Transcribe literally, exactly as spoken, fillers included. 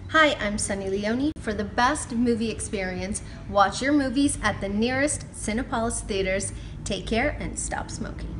Hi, I'm Sunny Leone. For the best movie experience, watch your movies at the nearest Cinépolis theaters. Take care and stop smoking.